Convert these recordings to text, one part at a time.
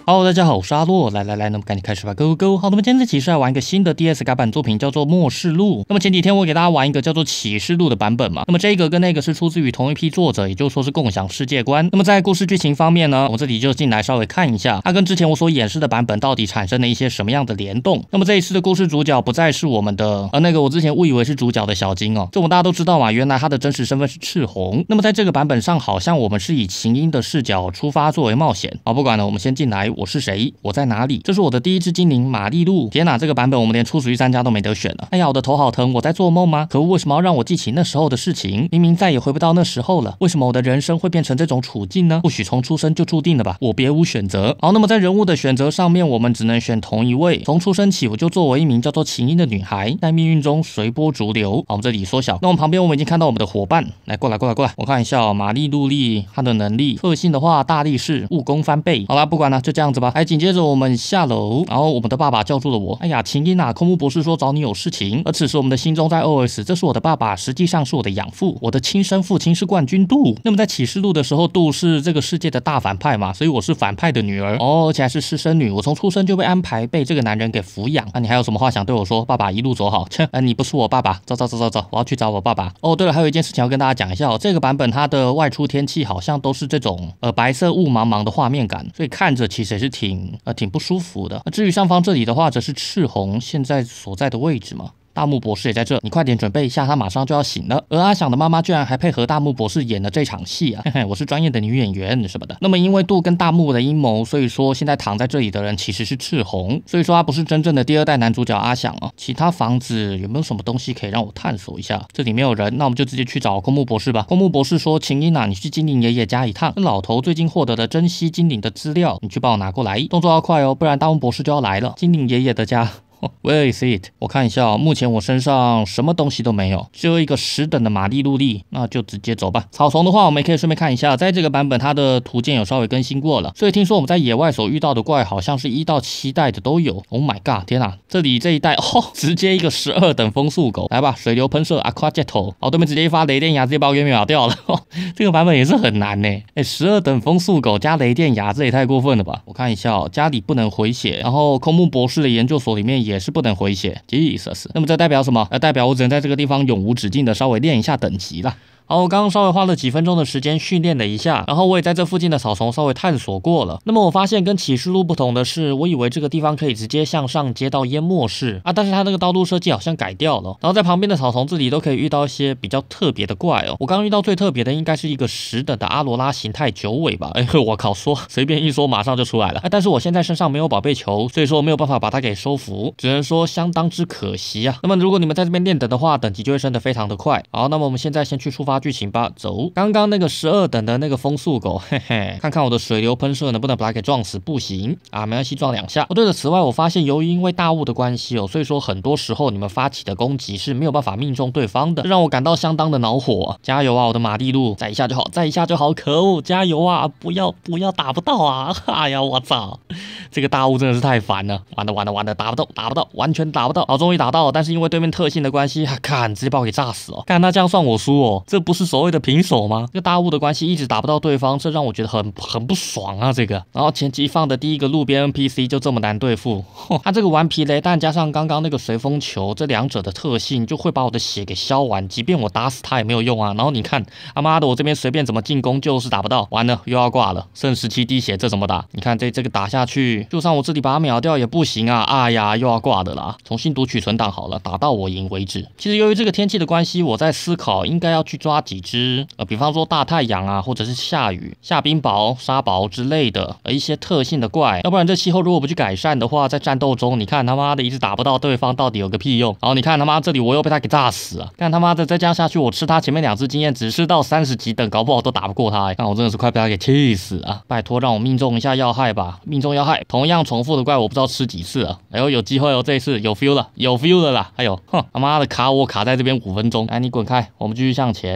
Hello， 大家好，我是阿洛，来，那么赶紧开始吧 ，Go Go。好，那么今天这期是来玩一个新的 DS 改版作品，叫做《末世录》。那么前几天我给大家玩一个叫做《启示录》的版本嘛，那么这个跟那个是出自于同一批作者，也就是说是共享世界观。那么在故事剧情方面呢，我这里就进来稍微看一下，它跟之前我所演示的版本到底产生了一些什么样的联动。那么这一次的故事主角不再是我们的那个我之前误以为是主角的小金哦，这我们大家都知道嘛，原来他的真实身份是赤红。那么在这个版本上，好像我们是以琴音的视角出发作为冒险。好，不管了，我们先进来，我是谁？我在哪里？这是我的第一只精灵玛丽露。天哪，这个版本我们连初始3家都没得选了。哎呀，我的头好疼，我在做梦吗？可恶，为什么要让我记起那时候的事情？明明再也回不到那时候了，为什么我的人生会变成这种处境呢？或许从出生就注定了吧，我别无选择。好，那么在人物的选择上面，我们只能选同一位。从出生起，我就作为一名叫做琴音的女孩，在命运中随波逐流。好，我们这里缩小。那我们旁边我们已经看到我们的伙伴，来过来，我看一下哦，玛丽露丽她的能力特性的话，大力士武功翻倍。好啦，不管了，就这样子吧。紧接着我们下楼，然后我们的爸爸叫住了我。哎呀，琴音啊，空木博士说找你有事情。而此时我们的心中在 OS， 这是我的爸爸，实际上是我的养父，我的亲生父亲是冠军杜。那么在启示录的时候，杜是这个世界的大反派嘛，所以我是反派的女儿哦，而且还是私生女。我从出生就被安排被这个男人给抚养。那你还有什么话想对我说？爸爸一路走好。切，你不是我爸爸，走，我要去找我爸爸。哦，对了，还有一件事情要跟大家讲一下哦，这个版本它的外出天气好像都是这种白色雾茫茫的画面感，所以看着其实也是挺不舒服的。至于上方这里的话，则是赤红现在所在的位置嘛。大木博士也在这，你快点准备一下，他马上就要醒了。而阿想的妈妈居然还配合大木博士演了这场戏啊！嘿嘿，我是专业的女演员什么的。那么因为杜跟大木的阴谋，所以说现在躺在这里的人其实是赤红，所以说他不是真正的第2代男主角阿想哦。其他房子有没有什么东西可以让我探索一下？这里没有人，那我们就直接去找空木博士吧。空木博士说：“琴音啊，你去精灵爷爷家一趟，老头最近获得的珍稀精灵的资料，你去帮我拿过来，动作要快哦，不然大木博士就要来了。精灵爷爷的家。” Where is it？ 我看一下哦，目前我身上什么东西都没有，只有一个10等的玛丽露丽，那就直接走吧。草丛的话，我们也可以顺便看一下，在这个版本它的图鉴有稍微更新过了，所以听说我们在野外所遇到的怪好像是1到7代的都有。Oh my god！ 天哪，这里这一代直接一个12等风速狗，来吧，水流喷射 Aqua Jet， 对面直接一发雷电牙，直接把我给秒掉了。这个版本也是很难呢。12等风速狗加雷电牙，这也太过分了吧？我看一下哦，家里不能回血，然后空木博士的研究所里面也是不能回血 ，Jesus。那么这代表什么？代表我只能在这个地方永无止境的稍微练一下等级啦。好，我刚刚稍微花了几分钟的时间训练了一下，然后我也在这附近的草丛稍微探索过了。那么我发现跟启示录不同的是，我以为这个地方可以直接向上接到淹没式啊，但是它那个道路设计好像改掉了。然后在旁边的草丛这里都可以遇到一些比较特别的怪哦。我刚刚遇到最特别的应该是一个10等的阿罗拉形态九尾吧？我靠，随便一说马上就出来了。但是我现在身上没有宝贝球，所以说没有办法把它给收服，只能说相当之可惜啊。那么如果你们在这边练等的话，等级就会升得非常的快。好，那么我们现在先去触发剧情吧，走。刚刚那个12等的那个风速狗，嘿嘿，看看我的水流喷射能不能把它给撞死？不行啊，没关系，撞2下。对了，此外我发现由于因为大雾的关系哦，所以说很多时候你们发起的攻击是没有办法命中对方的，这让我感到相当的恼火。加油啊，我的玛丽露，再一下就好，再一下就好，可恶，加油啊，不要打不到啊！哎呀，我操，这个大雾真的是太烦了，完了，打不到，完全打不到。好，终于打到了，但是因为对面特性的关系，看直接把我给炸死哦。看那这样算我输哦，这不是所谓的平手吗？这个大雾的关系一直打不到对方，这让我觉得很不爽啊！这个，然后前期放的第一个路边 NPC 就这么难对付，他这个顽皮雷弹加上刚刚那个随风球，这2者的特性就会把我的血给消完，即便我打死他也没有用啊。然后你看，他妈的，我这边随便怎么进攻就是打不到，完了又要挂了，剩17滴血，这怎么打？你看这个打下去，就算我这里把他秒掉也不行啊！哎呀，又要挂的啦，重新读取存档好了，打到我赢为止。其实由于这个天气的关系，我在思考应该要去抓几只比方说大太阳啊，或者是下雨、下冰雹、沙雹之类的一些特性的怪，要不然这气候如果不去改善的话，在战斗中你看他妈的一直打不到对方，到底有个屁用？然后你看他妈这里我又被他给炸死了，看他妈的再这样下去，我吃他前面2只经验值吃到30几等，搞不好都打不过他。看我真的是快被他给气死啊！拜托让我命中一下要害吧，命中要害，同样重复的怪我不知道吃几次了。哎呦，有机会哦，这一次有 feel 了啦！哎呦，他妈的卡我卡在这边5分钟，来你滚开，我们继续向前。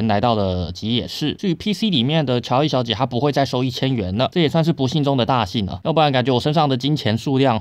元来到了吉野市。至于 PC 里面的乔伊小姐，她不会再收1000元了，这也算是不幸中的大幸啊，要不然感觉我身上的金钱数量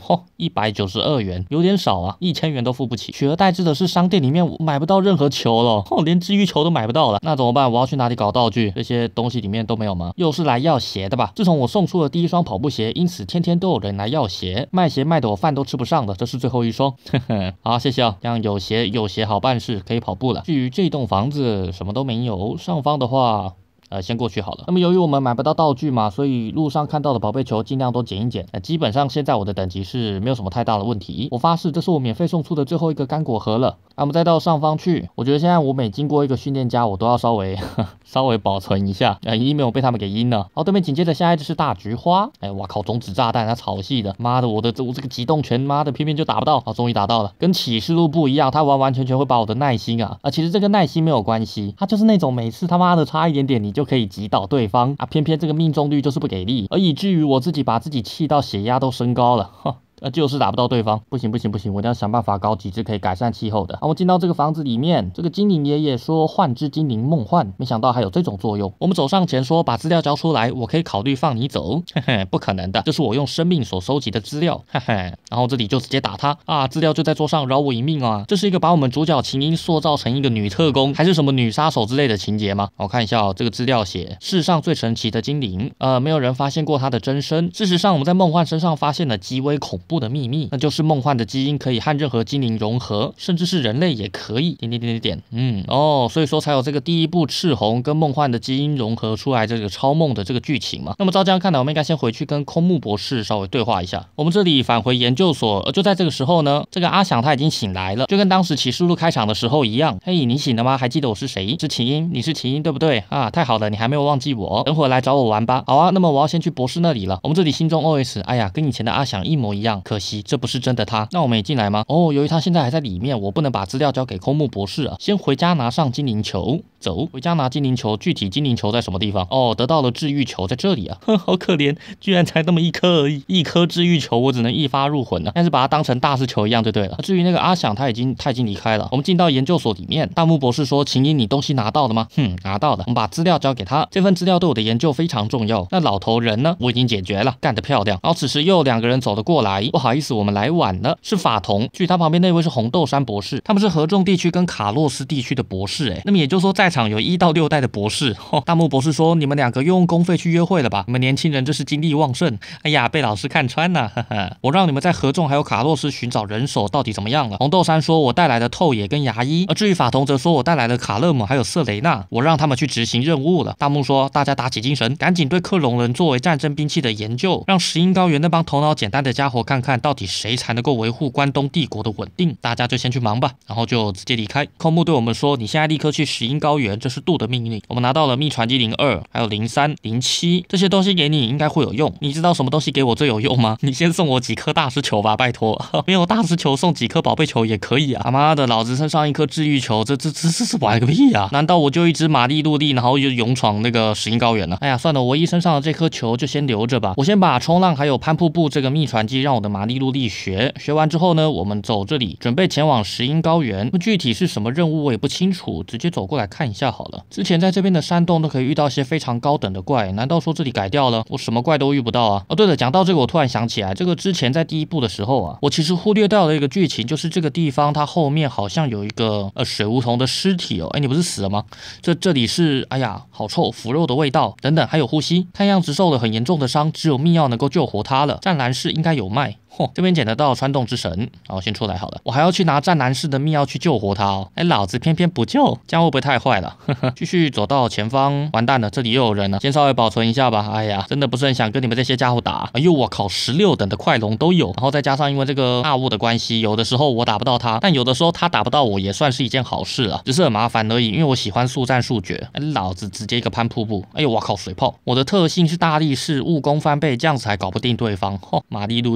192元，有点少啊，1000元都付不起。取而代之的是商店里面我买不到任何球了，连治愈球都买不到了，那怎么办？我要去哪里搞道具？这些东西里面都没有吗？又是来要鞋的吧？自从我送出了第1双跑步鞋，因此天天都有人来要鞋，卖鞋卖的我饭都吃不上的，这是最后1双。好，谢谢啊，这样有鞋好办事，可以跑步了。至于这栋房子什么都没有，上方的话。先过去好了。那么由于我们买不到道具嘛，所以路上看到的宝贝球尽量都捡一捡。基本上现在我的等级是没有什么太大的问题。我发誓这是我免费送出的最后一个干果盒了。我们再到上方去，我觉得现在我每经过一个训练家，我都要稍微保存一下，已经没有被他们给阴了。好，对面紧接着下一只是大菊花。哇靠，种子炸弹，它草系的，妈的，我这个极冻拳，妈的，偏偏就打不到。好，终于打到了。跟启示录不一样，它完完全全会把我的耐心其实这个耐心没有关系，它就是那种每次他妈的差一点点你就可以击倒对方偏偏这个命中率就是不给力，而以至于我自己把自己气到血压都升高了。就是打不到对方，不行，我一定要想办法搞几只可以改善气候的。我进到这个房子里面，这个精灵爷爷说幻之精灵梦幻，没想到还有这种作用。我们走上前说把资料交出来，我可以考虑放你走。不可能的，这是我用生命所收集的资料。然后这里就直接打他资料就在桌上，饶我一命啊！这是一个把我们主角琴音塑造成一个女特工，还是什么女杀手之类的情节吗？我看一下这个资料写世上最神奇的精灵，没有人发现过他的真身。事实上我们在梦幻身上发现了极为恐怖的秘密，那就是梦幻的基因可以和任何精灵融合，甚至是人类也可以。所以说才有这个第一部赤红跟梦幻的基因融合出来这个超梦的这个剧情嘛。那么照这样看来，我们应该先回去跟空木博士稍微对话一下。我们这里返回研究所，就在这个时候呢，这个阿翔他已经醒来了，就跟当时启示录开场的时候一样。嘿，你醒了吗？还记得我是谁？是琴音，你是琴音对不对太好了，你还没有忘记我，等会儿来找我玩吧。好啊，那么我要先去博士那里了。我们这里心中 OS， 哎呀，跟以前的阿翔一模一样，可惜这不是真的他。那我们也进来吗？由于他现在还在里面，我不能把资料交给空木博士先回家拿上精灵球。走，回家拿精灵球，具体精灵球在什么地方？得到了治愈球在这里啊，好可怜，居然才那么1颗而已，1颗治愈球我只能一发入魂了，但是把它当成大师球一样就对了。至于那个阿翔，他已经离开了。我们进到研究所里面，大木博士说：“琴音，你东西拿到了吗？”拿到了。我们把资料交给他，这份资料对我的研究非常重要。那老头人呢？我已经解决了，干得漂亮。然后此时又有2个人走了过来，不好意思，我们来晚了，是法桐。距他旁边那位是红豆山博士，他们是合众地区跟卡洛斯地区的博士。那么也就是说，在场有1到6代的博士。大木博士说：“你们2个又用公费去约会了吧？你们年轻人真是精力旺盛。哎呀，被老师看穿了。我让你们在合众还有卡洛斯寻找人手，到底怎么样了？”红豆山说：“我带来了透野跟牙医。”而至于法桐则说：“我带来了卡勒姆还有瑟雷娜，我让他们去执行任务了。”大木说：“大家打起精神，赶紧对克隆人作为战争兵器的研究，让石英高原那帮头脑简单的家伙看看到底谁才能够维护关东帝国的稳定。大家就先去忙吧。”然后就直接离开。空木对我们说：“你现在立刻去石英高原，这是度的命令。”我们拿到了秘传机02，还有03、07这些东西给你，应该会有用。你知道什么东西给我最有用吗？你先送我几颗大师球吧，拜托。没有大师球，送几颗宝贝球也可以啊。他妈的，老子身上1颗治愈球，这玩个屁啊！难道我就一只玛丽露莉，然后就勇闯那个石英高原了？哎呀，算了，我唯一身上的这颗球就先留着吧。我先把冲浪还有攀瀑布这个秘传机让我的玛丽露莉学完之后呢，我们走这里准备前往石英高原。具体是什么任务我也不清楚，直接走过来看一下好了。之前在这边的山洞都可以遇到一些非常高等的怪，难道说这里改掉了？我什么怪都遇不到啊！对了，讲到这个，我突然想起来，这个之前在第1部的时候我其实忽略掉了一个剧情，就是这个地方它后面好像有一个水梧桐的尸体你不是死了吗？这里是，哎呀，好臭，腐肉的味道等等，还有呼吸，看样子受了很严重的伤，只有秘药能够救活他了。湛蓝氏应该有卖。这边捡得到穿洞之神，好，先出来好了。我还要去拿湛蓝氏的秘药去救活他老子偏偏不救，这样会不会太坏了？继续走到前方，完蛋了，这里又有人了，先稍微保存一下吧。哎呀，真的不是很想跟你们这些家伙打。哎呦，我靠，16等的快龙都有，然后再加上因为这个大雾的关系，有的时候我打不到他，但有的时候他打不到我，也算是一件好事只是很麻烦而已，因为我喜欢速战速决。老子直接一个攀瀑布，哎呦，我靠，水炮！我的特性是大力士，误攻翻倍，这样子还搞不定对方。玛丽露莉，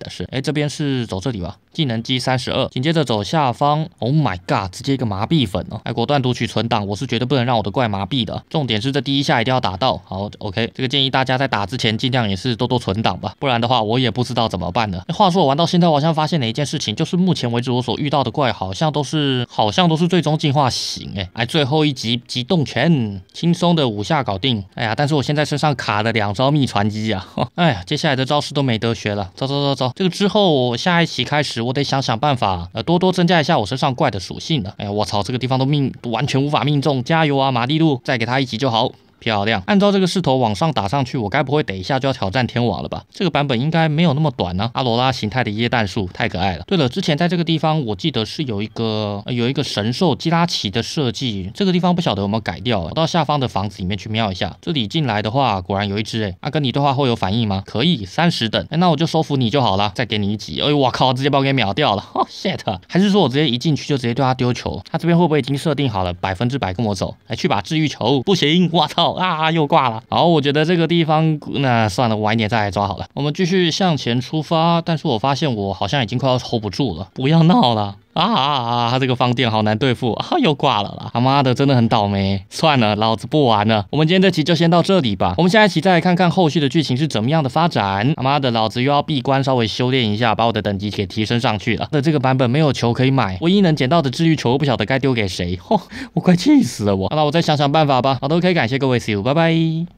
的是，这边是走这里吧，技能机32，紧接着走下方 ，Oh my god， 直接一个麻痹粉哦，果断读取存档，我是绝对不能让我的怪麻痹的，重点是这第一下一定要打到，好 ，OK， 这个建议大家在打之前尽量也是多存档吧，不然的话我也不知道怎么办了。话说我玩到现在，我好像发现了一件事情，就是目前为止我所遇到的怪好像都是最终进化型，最后一集极动拳，轻松的5下搞定，但是我现在身上卡了2招秘传机啊，接下来的招式都没得学了，走，这个之后下一期开始我得想办法，多增加一下我身上怪的属性了，我操，这个地方都完全无法命中，加油啊，马蒂路，再给他一击就好。漂亮，按照这个势头往上打上去，我该不会等一下就要挑战天王了吧？这个版本应该没有那么短呢。阿罗拉形态的椰蛋树太可爱了。对了，之前在这个地方我记得是有一个神兽基拉奇的设计，这个地方不晓得有没有改掉。我到下方的房子里面去瞄一下，这里进来的话果然有一只跟你对话会有反应吗？可以，30等，那我就收服你就好了，再给你一击。我靠，直接把我给秒掉了shit， 还是说我直接一进去就直接对他丢球？他这边会不会已经设定好了100%跟我走？去把治愈球，不行，我操！又挂了。好，我觉得这个地方那算了，晚一点再来抓好了。我们继续向前出发，但是我发现我好像已经快要 hold 不住了，不要闹了。他这个放电好难对付又挂了啦！他妈的，真的很倒霉。算了，老子不玩了。我们今天这期就先到这里吧。我们下一期再来看看后续的剧情是怎么样的发展。他妈的，老子又要闭关稍微修炼一下，把我的等级给提升上去了。那这个版本没有球可以买，唯一能捡到的治愈球不晓得该丢给谁。我快气死了我。好了，我再想想办法吧。好的，可以感谢各位 ，see you， 拜拜。